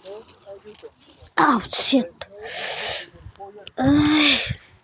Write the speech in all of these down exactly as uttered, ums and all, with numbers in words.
Oh, shit. Ay.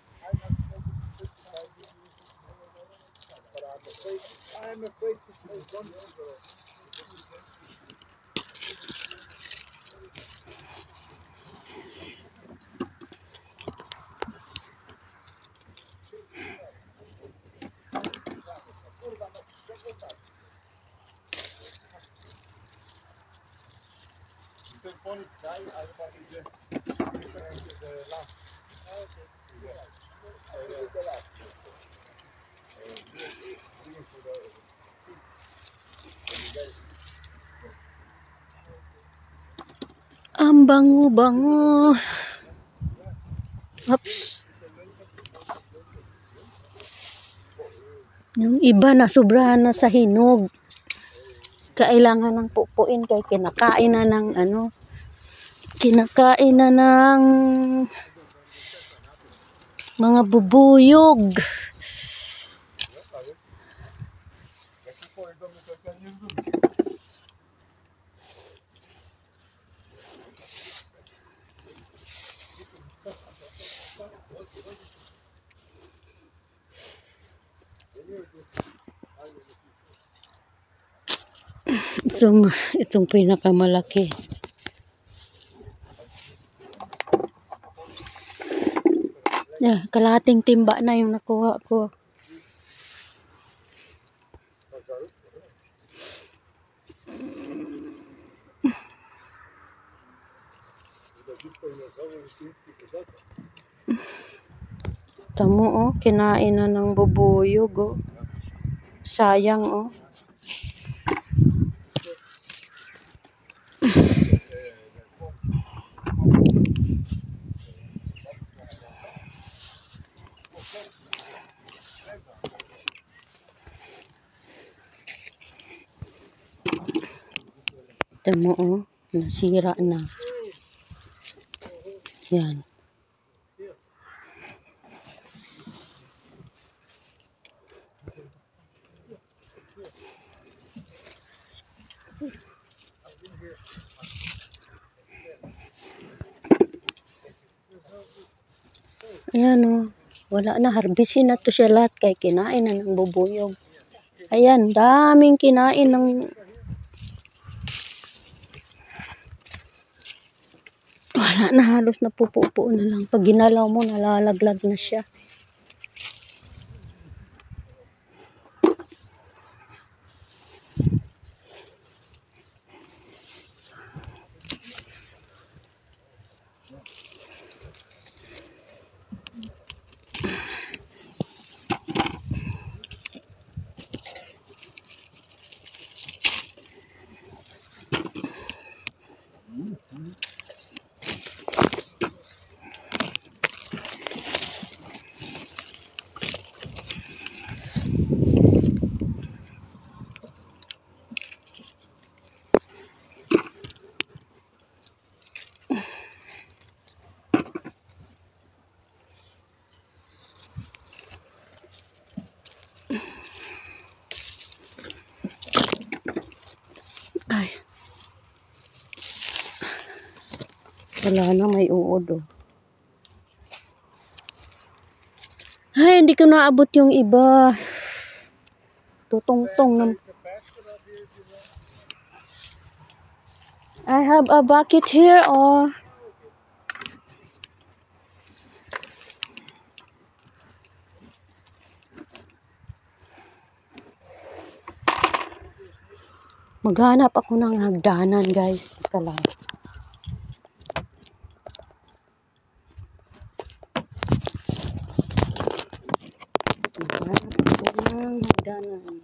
Ang bango-bango. Oops. Yung iba na sobrahan na sa hinog. Kailangan ng pupuin kay kinakain na ng ano. Kinakain na ng mga bubuyog. So, itong pinakamalaki. Yeah, kalahating timba na yung nakuha ko. Tamo oh, kinain na ng bubuyog oh. Sayang oh. Tamo oh, nasira na. Yan. Ayan oh. Wala na, harbisin na to siya lahat kay kinain na ng bubuyog. Ayan, daming kinain ng wala na, halos napupupo na lang. Pag ginalaw mo, nalalaglag na siya. Ay. Wala na, may uod oh. Ay, hindi ko naabot yung iba. Tutong-tong ng... I have a bucket here oh. Maghanap ako ng hagdanan guys. Ito lang. Maghanap ako ng hagdanan.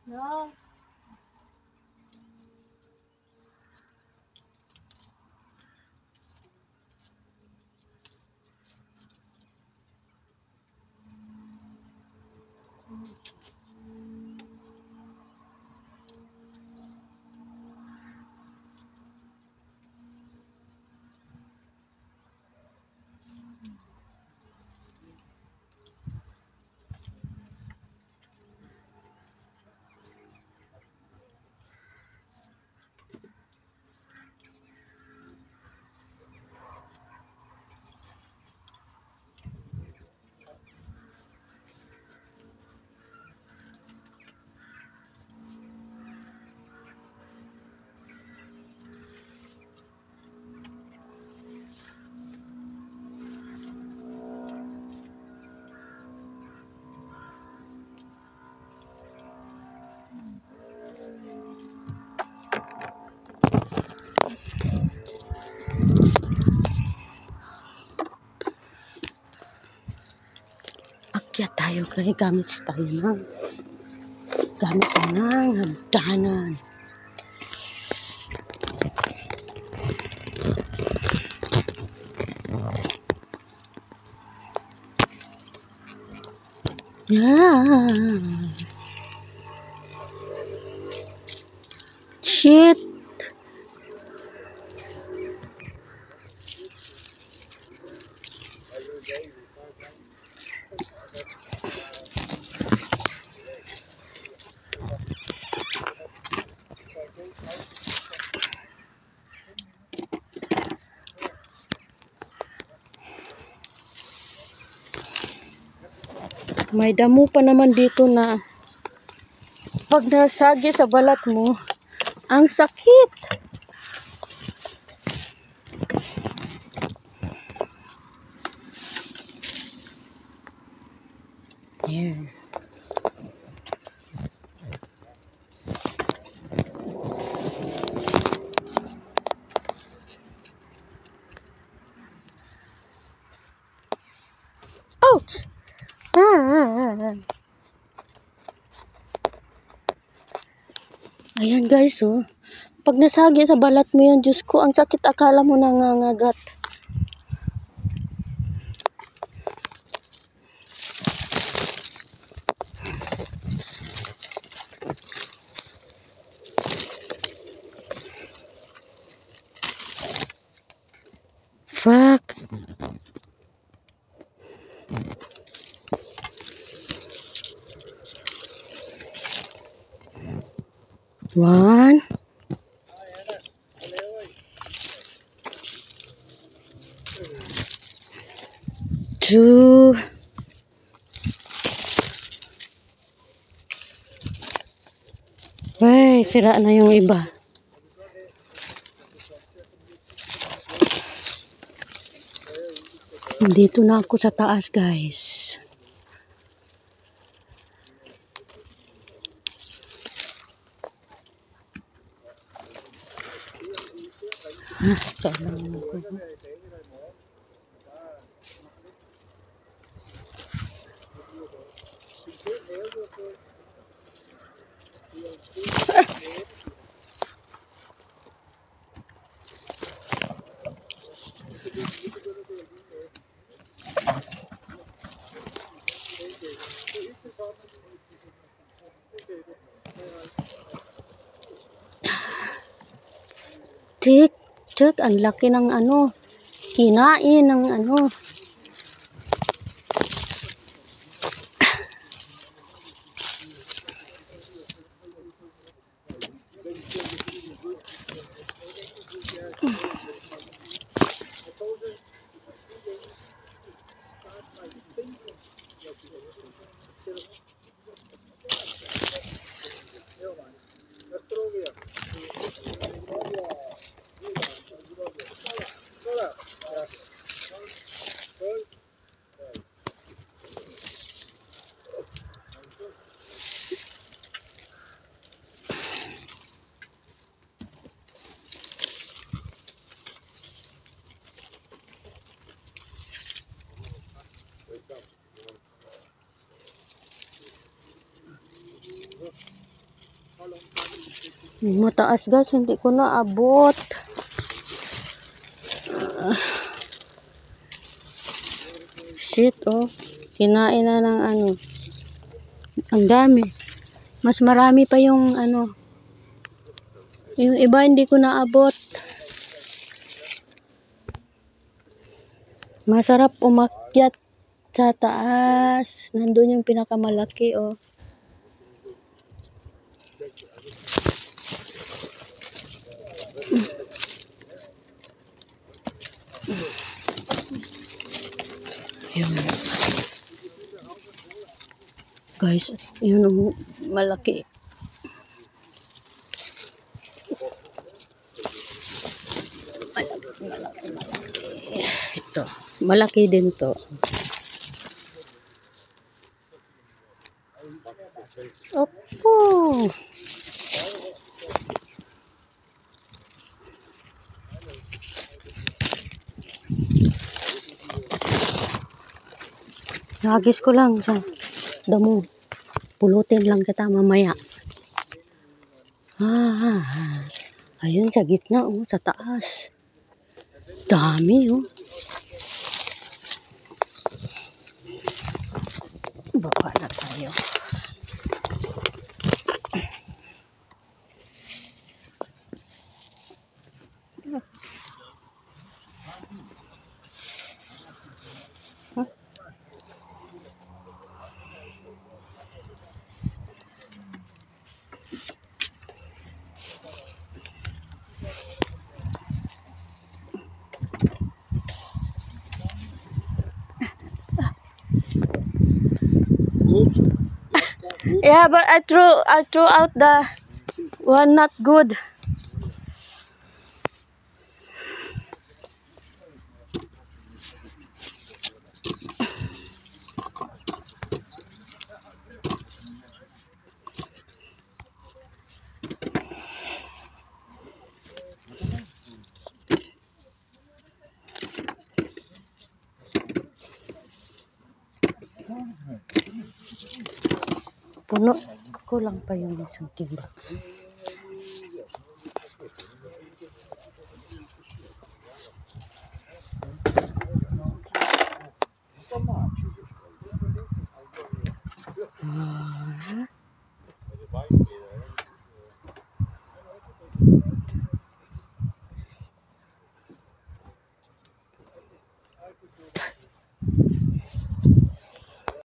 No. Akyat tayo kaya gamit tayo ng gamit tayo ng hagdanan. Yan. Shit. May damo pa naman dito na pag nasagi sa balat mo, ang sakit. There. Ouch! Ah. Ayan guys, oh. Pag nasagi sa balat mo yan, Diyos ko, ang sakit, akala mo nangangagat. Fuck. One. Two. Wey, sira na yung iba. Dito na ako sa taas, guys. Ah, kailangan ko. Tik, tik, ang laki ng ano, kinain ng ano. Mataas guys, hindi ko naabot. Ah. Shit, oh. Kinain na ng ano. Ang dami. Mas marami pa yung ano. Yung iba hindi ko naabot. Masarap umakyat sa taas. Nandun yung pinakamalaki, oh. Yun. Guys, yun ang malaki. Malaki, malaki, malaki. Ito. Malaki din to. Opo. Nagis ko lang sa damo. Pulutin lang kita mamaya. Ah, ah, ah. Ayun sa gitna, oh, sa taas. Dami, oh. Baba na tayo. Huh? Yeah, but I threw I threw out the one not good. Puno, kulang pa yung isang timba. Ah.